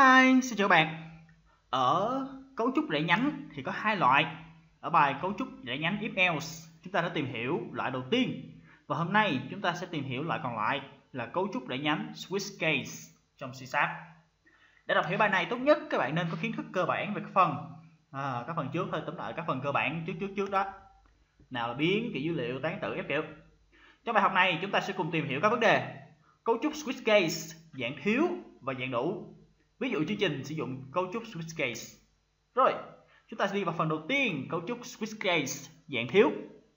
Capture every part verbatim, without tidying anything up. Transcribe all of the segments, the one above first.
Hi, xin chào bạn. Ở cấu trúc rẽ nhánh thì có hai loại. Ở bài cấu trúc rẽ nhánh if else, chúng ta đã tìm hiểu loại đầu tiên. Và hôm nay chúng ta sẽ tìm hiểu loại còn lại là cấu trúc rẽ nhánh switch case trong C Sharp. Để đọc hiểu bài này tốt nhất các bạn nên có kiến thức cơ bản về các phần. À, các phần trước thôi, tóm lại các phần cơ bản trước trước trước đó. Nào là biến, kiểu dữ liệu, tán tử, ép kiểu. Trong bài học này chúng ta sẽ cùng tìm hiểu các vấn đề cấu trúc switch case, dạng thiếu và dạng đủ. Ví dụ chương trình sử dụng cấu trúc switch case. Rồi, chúng ta sẽ đi vào phần đầu tiên, cấu trúc switch case dạng thiếu.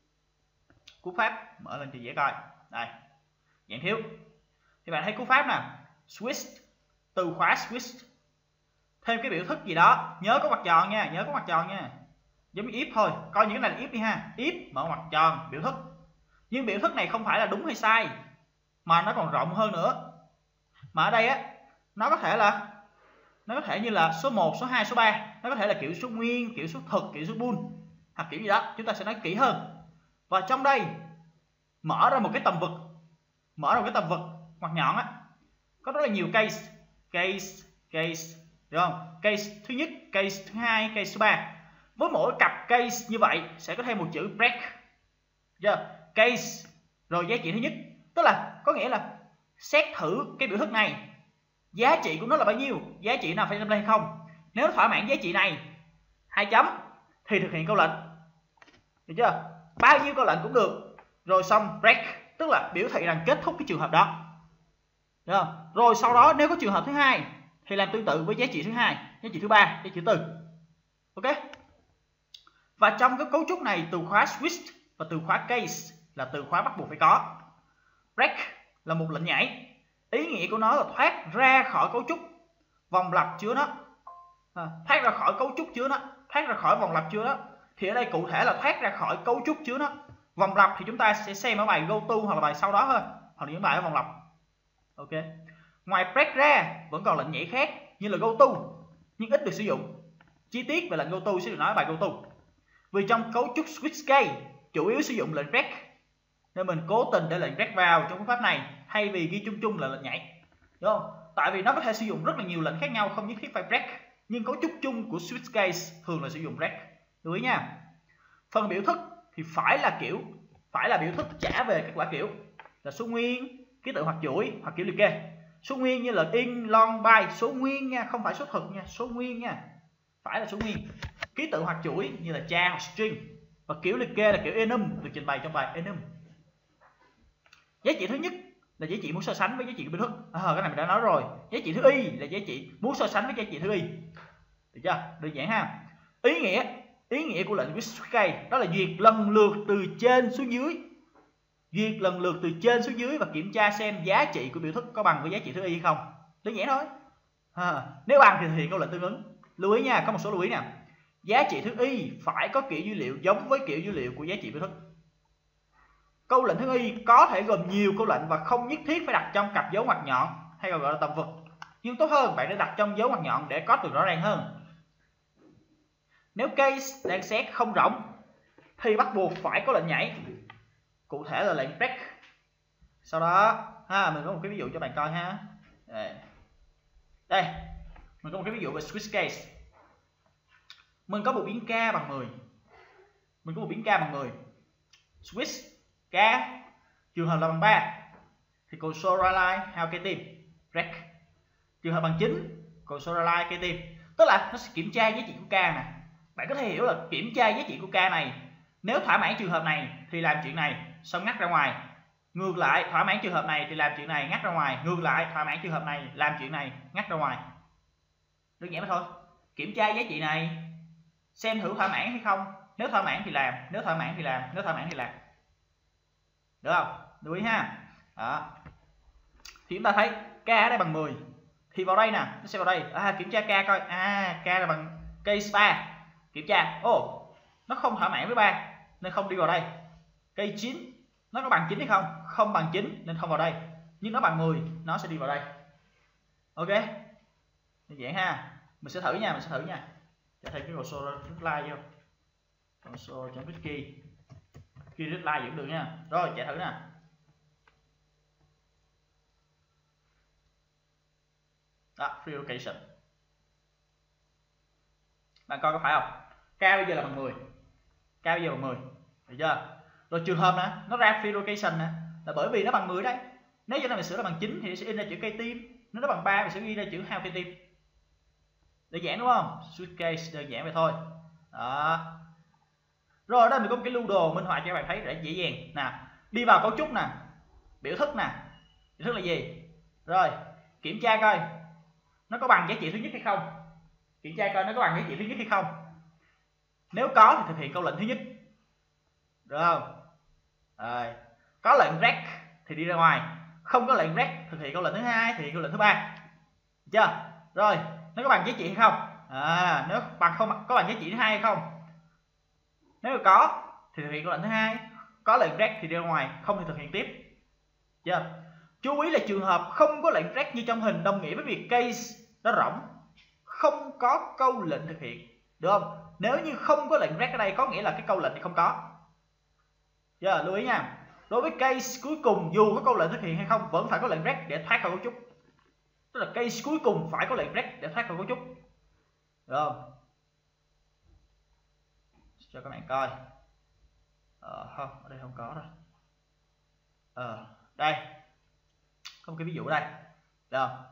Cú pháp mở lên cho dễ coi. Đây, dạng thiếu. Thì bạn thấy cú pháp nè, switch, từ khóa switch, thêm cái biểu thức gì đó, nhớ có mặt tròn nha, nhớ có mặt tròn nha. Giống như if thôi, coi những cái này là if đi ha. If mở mặt tròn, biểu thức. Nhưng biểu thức này không phải là đúng hay sai, mà nó còn rộng hơn nữa. Mà ở đây á, nó có thể là nó có thể như là số một, số hai, số ba, nó có thể là kiểu số nguyên, kiểu số thực, kiểu số bool hoặc kiểu gì đó, chúng ta sẽ nói kỹ hơn. Và trong đây mở ra một cái tầm vực, mở ra một cái tầm vực ngoặc nhọn á, có rất là nhiều case, case, case, được không? Case thứ nhất, case thứ hai, case thứ ba. Với mỗi cặp case như vậy sẽ có thêm một chữ break. Chưa? Case rồi giá trị thứ nhất, tức là có nghĩa là xét thử cái biểu thức này, giá trị của nó là bao nhiêu, giá trị nào phải trong đây hay không. Nếu thỏa mãn giá trị này hai chấm thì thực hiện câu lệnh, được chưa? Bao nhiêu câu lệnh cũng được, rồi xong break, tức là biểu thị rằng kết thúc cái trường hợp đó, được không? Rồi sau đó nếu có trường hợp thứ hai thì làm tương tự với giá trị thứ hai, giá trị thứ ba, giá trị thứ tư. Ok. Và trong cái cấu trúc này, từ khóa switch và từ khóa case là từ khóa bắt buộc phải có. Break là một lệnh nhảy, ý nghĩa của nó là thoát ra khỏi cấu trúc vòng lặp chứa nó, à, thoát ra khỏi cấu trúc chứa nó, thoát ra khỏi vòng lặp chứa nó. Thì ở đây cụ thể là thoát ra khỏi cấu trúc chứa nó. Vòng lặp thì chúng ta sẽ xem ở bài go to hoặc là bài sau đó thôi, hoặc là những bài ở vòng lặp. Ok. Ngoài break ra vẫn còn lệnh nhảy khác như là go to, nhưng ít được sử dụng. Chi tiết về lệnh go to sẽ được nói ở bài go to. Vì trong cấu trúc switch case chủ yếu sử dụng lệnh break, nên mình cố tình để lệnh break vào trong phương pháp này thay vì ghi chung chung là lệnh nhảy, đúng không? Tại vì nó có thể sử dụng rất là nhiều lệnh khác nhau, không nhất thiết phải break, nhưng cấu trúc chung của switch case thường là sử dụng break, lưu ý nha. Phần biểu thức thì phải là kiểu phải là biểu thức trả về các quả kiểu là số nguyên, ký tự hoặc chuỗi hoặc kiểu liệt kê. Số nguyên như là in, long, byte, số nguyên nha, không phải số thực nha, số nguyên nha, phải là số nguyên. Ký tự hoặc chuỗi như là char hoặc string, và kiểu liệt kê là kiểu enum được trình bày trong bài enum. Giá trị thứ nhất là giá trị muốn so sánh với giá trị của biểu thức. À, cái này mình đã nói rồi. Giá trị thứ y là giá trị muốn so sánh với giá trị thứ y. Được chưa? Đơn giản ha. Ý nghĩa, ý nghĩa của lệnh switch case đó là duyệt lần lượt từ trên xuống dưới. Duyệt lần lượt từ trên xuống dưới và kiểm tra xem giá trị của biểu thức có bằng với giá trị thứ y hay không. Đơn giản thôi. À, nếu bằng thì thực hiện câu lệnh tương ứng. Lưu ý nha, có một số lưu ý nè. Giá trị thứ y phải có kiểu dữ liệu giống với kiểu dữ liệu của giá trị biểu thức. Câu lệnh thứ y có thể gồm nhiều câu lệnh và không nhất thiết phải đặt trong cặp dấu ngoặc nhọn hay còn gọi là tầm vực. Nhưng tốt hơn bạn nên đặt trong dấu ngoặc nhọn để có từ rõ ràng hơn. Nếu case đang xét không rỗng thì bắt buộc phải có lệnh nhảy. Cụ thể là lệnh break. Sau đó ha, mình có một cái ví dụ cho bạn coi ha. Đây, Đây mình có một cái ví dụ về switch case. Mình có một biến k bằng mười. Mình có một biến k bằng mười. Switch k trường hợp là bằng ba thì console.write how k tìm break. Trường hợp bằng chín console.write k tìm, tức là nó sẽ kiểm tra giá trị của k nè. Bạn có thể hiểu là kiểm tra giá trị của k này, nếu thỏa mãn trường hợp này thì làm chuyện này xong ngắt ra ngoài, ngược lại thỏa mãn trường hợp này thì làm chuyện này ngắt ra ngoài, ngược lại thỏa mãn trường hợp này làm chuyện này ngắt ra ngoài. Đơn giản thôi. Kiểm tra giá trị này xem thử thỏa mãn hay không, nếu thỏa mãn thì làm, nếu thỏa mãn thì làm, nếu thỏa mãn thì làm. Được không? Lưu ý ha. Đó. Thì chúng ta thấy k ở đây bằng mười thì vào đây nè, nó sẽ vào đây. À, kiểm tra k coi. À, k là bằng case ba. Kiểm tra. Ồ, oh, nó không thỏa mãn với ba nên không đi vào đây. Case chín nó có bằng chín hay không? Không bằng chín nên không vào đây. Nhưng nó bằng mười, nó sẽ đi vào đây. Ok. Đơn giản ha. Mình sẽ thử nha, mình sẽ thử nha. Cho thêm cái console readline vô. Console.read key. Key readline vẫn được nha. Rồi, chạy thử nè. Đó, free location. Bạn coi có phải không? K bây giờ là bằng mười. K bây giờ bằng mười. Được chưa? Rồi trường hợp nè, nó ra free location nè, là bởi vì nó bằng mười đấy. Nếu như là mình sửa là bằng chín thì sẽ in ra chữ cây tim. Nếu nó bằng ba mình sẽ ghi ra chữ hao cây tim. Đơn giản đúng không? Switch case đơn giản vậy thôi. Đó. Rồi ở đây mình có một cái lưu đồ minh họa cho các bạn thấy để dễ dàng. Nè, đi vào cấu trúc nè, biểu thức nè. Biểu thức là gì? Rồi, kiểm tra coi nó có bằng giá trị thứ nhất hay không. Kiểm tra coi nó có bằng giá trị thứ nhất hay không. Nếu có thì thực hiện câu lệnh thứ nhất. Được không? Rồi, có lệnh rect thì đi ra ngoài, không có lệnh rect thực hiện câu lệnh thứ hai, thực hiện câu lệnh thứ ba. Được chưa? Rồi, nó có bằng giá trị hay không? À, nếu bằng không có bằng giá trị thứ hai hay không? Nếu có thì thực hiện câu lệnh thứ hai, có lệnh rect thì đi ra ngoài, không thì thực hiện tiếp. Chưa? Chú ý là trường hợp không có lệnh rect như trong hình đồng nghĩa với việc case nó rỗng, không có câu lệnh thực hiện, được không? Nếu như không có lệnh rect ở đây có nghĩa là cái câu lệnh thì không có. Giờ lưu ý nha. Đối với case cuối cùng dù có câu lệnh thực hiện hay không vẫn phải có lệnh rect để thoát khỏi cấu trúc. Tức là case cuối cùng phải có lệnh rect để thoát khỏi cấu trúc. Được không? Cho các bạn coi. Ờ, không, ở đây không có đâu. Ờ, đây. Có một cái ví dụ đây. Được không?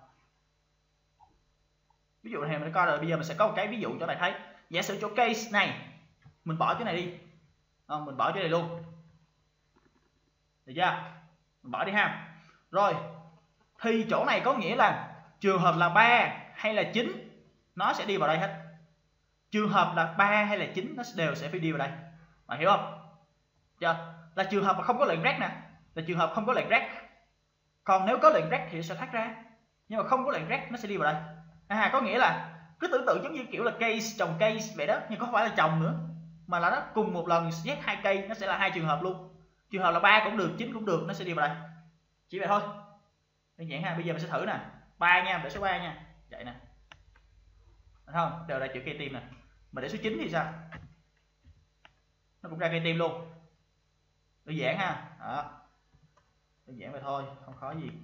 Ví dụ này mình coi rồi, bây giờ mình sẽ có một cái ví dụ cho bạn thấy. Giả sử chỗ case này mình bỏ cái này đi. À, mình bỏ cái này luôn. Được chưa? Mình bỏ đi ha. Rồi, thì chỗ này có nghĩa là trường hợp là ba hay là chín nó sẽ đi vào đây hết. Trường hợp là ba hay là chín nó đều sẽ phải đi vào đây. Bạn hiểu không? Chưa? Là trường hợp mà không có lệnh rect nè, là trường hợp không có lệnh rect. Còn nếu có lệnh rect thì nó sẽ thoát ra. Nhưng mà không có lệnh rect nó sẽ đi vào đây. À, có nghĩa là cứ tưởng tượng giống như kiểu là case chồng case vậy đó, nhưng không phải là chồng nữa, mà là nó cùng một lần Z hai cây, nó sẽ là hai trường hợp luôn. Trường hợp là ba cũng được, chín cũng được, nó sẽ đi vào đây. Chỉ vậy thôi. Đơn giản ha. Bây giờ mình sẽ thử nè. ba nha, để số ba nha. Vậy nè. Được không? Đều là chữ cây tim nè. Mà để số chín thì sao? Nó cũng ra cây tim luôn. Đơn giản ha. Đó. Đơn giản vậy thôi, không khó gì.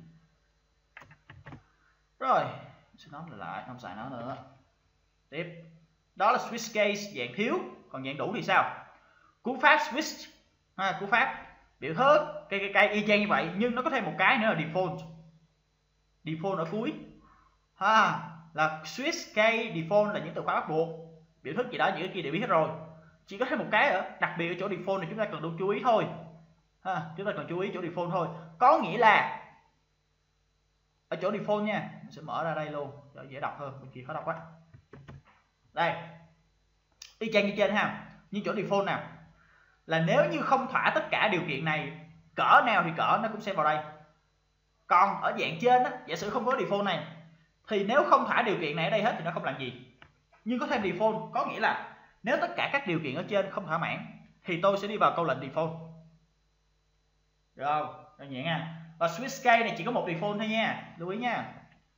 Rồi, mình sẽ nói lại, không xài nó nữa. Tiếp. Đó là switch case dạng thiếu, còn dạng đủ thì sao? Cú pháp switch, ha, cú pháp biểu thức cây cây cây y chang như vậy, nhưng nó có thêm một cái nữa là default. Default ở cuối. Ha, là switch case default là những từ khóa bắt buộc. Biểu thức gì đó những cái kia đều biết hết rồi. Chỉ có thêm một cái ở đặc biệt ở chỗ default này chúng ta cần được chú ý thôi. Ha, chúng ta cần chú ý chỗ default thôi. Có nghĩa là ở chỗ default nha, mình sẽ mở ra đây luôn cho dễ đọc hơn, bên kia khó đọc quá. Đây, y chang như trên ha, nhưng chỗ default nào là nếu như không thỏa tất cả điều kiện này, cỡ nào thì cỡ nó cũng sẽ vào đây. Còn ở dạng trên á, giả sử không có default này thì nếu không thỏa điều kiện này ở đây hết thì nó không làm gì. Nhưng có thêm default có nghĩa là nếu tất cả các điều kiện ở trên không thỏa mãn thì tôi sẽ đi vào câu lệnh default. Được không? Đơn giản nha. Và switch case này chỉ có một default thôi nha, lưu ý nha.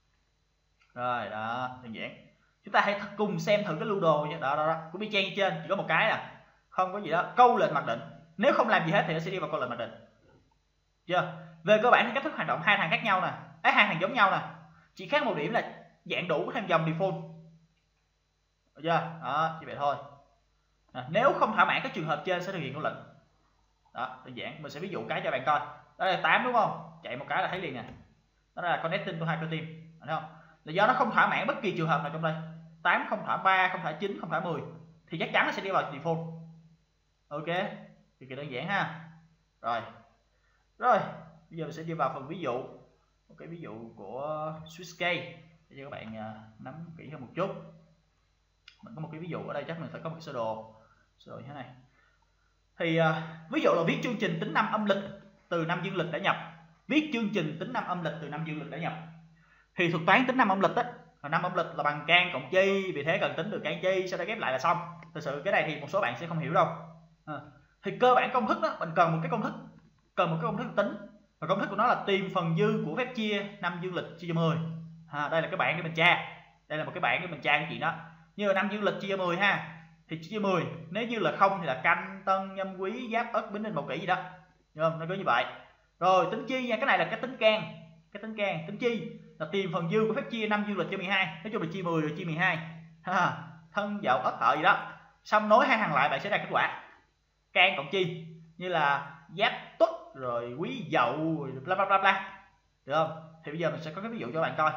Rồi đó, đơn giản. Chúng ta hãy cùng xem thử cái lưu đồ nha. Đó đó đó, cũng y chang như trên, chỉ có một cái là không có gì đó, câu lệnh mặc định. Nếu không làm gì hết thì nó sẽ đi vào câu lệnh mặc định. Chưa? Về cơ bản thì cách thức hoạt động hai thằng khác nhau nè, ấy hai thằng giống nhau nè. Chỉ khác một điểm là dạng đủ có thêm dòng default. Được chưa? Đó, chỉ vậy thôi. À, nếu không thỏa mãn các trường hợp trên sẽ thực hiện câu lệnh. Đó, đơn giản, mình sẽ ví dụ cái cho bạn coi. Đó là tám đúng không? Chạy một cái là thấy liền nè. Đó là connecting to hai cơ tim, thấy không? Là do nó không thỏa mãn bất kỳ trường hợp nào trong đây. tám không thỏa ba, không thỏa chín, không thỏa mười thì chắc chắn nó sẽ đi vào default. Ok, thì kỳ đơn giản ha. Rồi. Rồi, bây giờ mình sẽ đi vào phần ví dụ. Một cái ví dụ của switch case để cho các bạn uh, nắm kỹ hơn một chút. Mình có một cái ví dụ ở đây, chắc mình phải có một cái sơ đồ. Sơ đồ như thế này. Thì uh, ví dụ là viết chương trình tính năm âm lịch từ năm dương lịch đã nhập. Viết chương trình tính năm âm lịch từ năm dương lịch đã nhập. Thì thuật toán tính năm âm lịch á, năm âm lịch là bằng can cộng chi, vì thế cần tính được can chi, sau đó ghép lại là xong. Thực sự cái này thì một số bạn sẽ không hiểu đâu. À, thì cơ bản công thức đó, mình cần một cái công thức, cần một cái công thức tính. Và công thức của nó là tìm phần dư của phép chia năm dương lịch chia cho mười. À, đây là cái bảng để mình tra. Đây là một cái bảng để mình tra cái chuyện đó. Như là năm dương lịch chia cho mười ha. Thì chia cho mười, nếu như là không thì là canh, tân, nhâm, quý, giáp, ất, bính, đinh, mậu, kỷ gì đó. Đúng không? Nó có như vậy. Rồi tính chi nha, cái này là cái tính can. Cái tính can, tính chi là tìm phần dư của phép chia năm dương lịch cho mười hai. Nói chung là chia mười rồi chia mười hai. Ha. thân, dậu, ất, hợi gì đó, xong nối hai hàng lại bạn sẽ ra kết quả can cộng chi, như là giáp tuất rồi quý dậu bla bla bla bla, được không? Thì bây giờ mình sẽ có cái ví dụ cho bạn coi.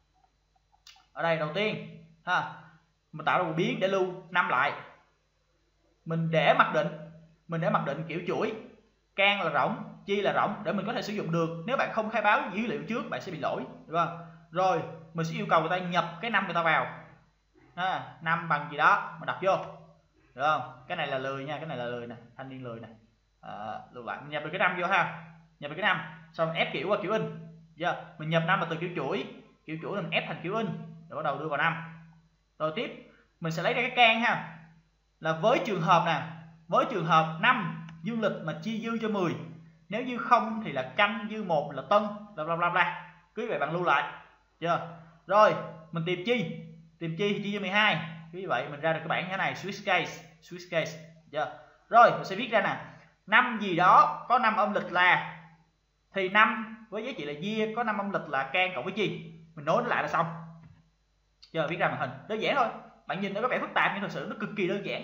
Ở đây đầu tiên ha, mình tạo ra một biến để lưu năm lại, mình để mặc định mình để mặc định kiểu chuỗi can là rỗng, chi là rỗng để mình có thể sử dụng được. Nếu bạn không khai báo dữ liệu trước bạn sẽ bị lỗi, đúng không? Rồi mình sẽ yêu cầu người ta nhập cái năm người ta vào, à, năm bằng gì đó mà đặt vô, được không? Cái này là lười nha, cái này là lười nè, thanh niên lười nè, à, lưu lại mình nhập được cái năm vô ha, nhập được cái năm xong ép kiểu qua kiểu in, giờ mình nhập năm là từ kiểu chuỗi, kiểu chuỗi mình ép thành kiểu in rồi bắt đầu đưa vào năm. Rồi tiếp mình sẽ lấy ra cái can ha, là với trường hợp nè, với trường hợp năm dương lịch mà chia dư cho mười, nếu dư không thì là canh, dư một là tân, bla bla bla bla, cứ vậy bạn lưu lại chưa. Rồi mình tìm chi, tìm chi thì chia cho mười hai, cứ như vậy mình ra được cái bảng như thế này, switch case, switch case chưa. Rồi mình sẽ viết ra nè, năm gì đó có năm âm lịch là, thì năm với giá trị là year có năm âm lịch là can cộng với chi, mình nối nó lại là xong. Giờ viết ra màn hình đơn giản thôi, bạn nhìn nó có vẻ phức tạp nhưng thực sự nó cực kỳ đơn giản.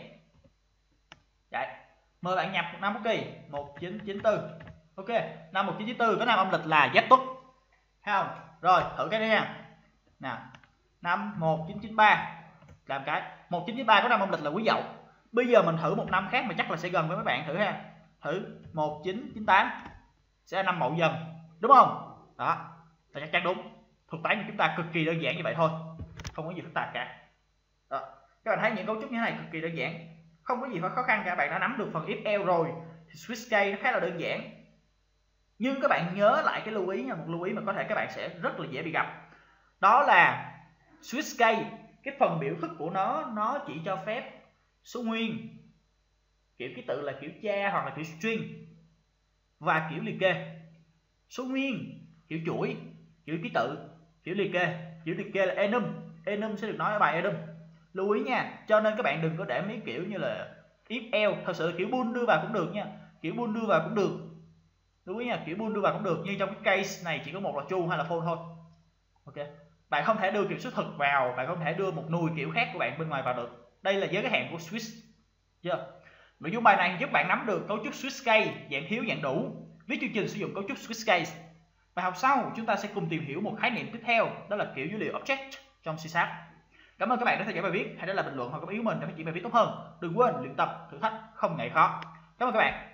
Đấy, mời bạn nhập năm quốc kỳ một chín chín tư. Ok, năm một chín chín tư có năm âm lịch là giáp tuất, thấy không? Rồi thử cái này nha. Nào, năm một chín chín ba, làm cái một chín chín ba có năm âm lịch là quý dậu. Bây giờ mình thử một năm khác mà chắc là sẽ gần với mấy bạn, thử ha. Thử một chín chín tám sẽ là năm Mậu Dần, đúng không? Đó, là chắc chắn đúng. Thuật toán của chúng ta cực kỳ đơn giản như vậy thôi, không có gì phức tạp cả. Đó, các bạn thấy những cấu trúc như thế này cực kỳ đơn giản, không có gì phải khó khăn cả. Bạn đã nắm được phần if else rồi thì switch case nó khá là đơn giản. Nhưng các bạn nhớ lại cái lưu ý nha, một lưu ý mà có thể các bạn sẽ rất là dễ bị gặp, đó là switch case cái phần biểu thức của nó nó chỉ cho phép số nguyên, kiểu ký tự là kiểu cha hoặc là kiểu string, và kiểu liệt kê. Số nguyên kiểu chuỗi, kiểu ký tự, kiểu liệt kê, kiểu liệt kê là enum, enum sẽ được nói ở bài enum. Lưu ý nha, cho nên các bạn đừng có để mấy kiểu như là if else, thật sự kiểu bool đưa vào cũng được nha, kiểu bool đưa vào cũng được. Lưu ý nha, kiểu bool đưa vào cũng được, nhưng trong cái case này chỉ có một là true hay là false thôi. Ok, bạn không thể đưa kiểu số thực vào, bạn không thể đưa một nùi kiểu khác của bạn bên ngoài vào được. Đây là giới cái hạn của switch. Chưa? Nội dung bài này giúp bạn nắm được cấu trúc switch case dạng thiếu dạng đủ, viết chương trình sử dụng cấu trúc switch case. Bài học sau chúng ta sẽ cùng tìm hiểu một khái niệm tiếp theo, đó là kiểu dữ liệu object trong C Sharp. Cảm ơn các bạn đã theo dõi bài viết, hãy để lại bình luận hoặc góp ý của mình để phát triển bài viết tốt hơn. Đừng quên luyện tập, thử thách không ngại khó. Cảm ơn các bạn.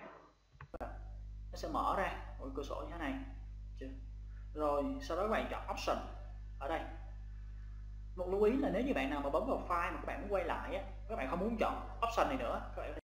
Nó sẽ mở ra một cửa sổ như thế này. Rồi sau đó các bạn chọn option ở đây. Một lưu ý là nếu như bạn nào mà bấm vào file mà các bạn muốn quay lại á, các bạn không muốn chọn option này nữa, các bạn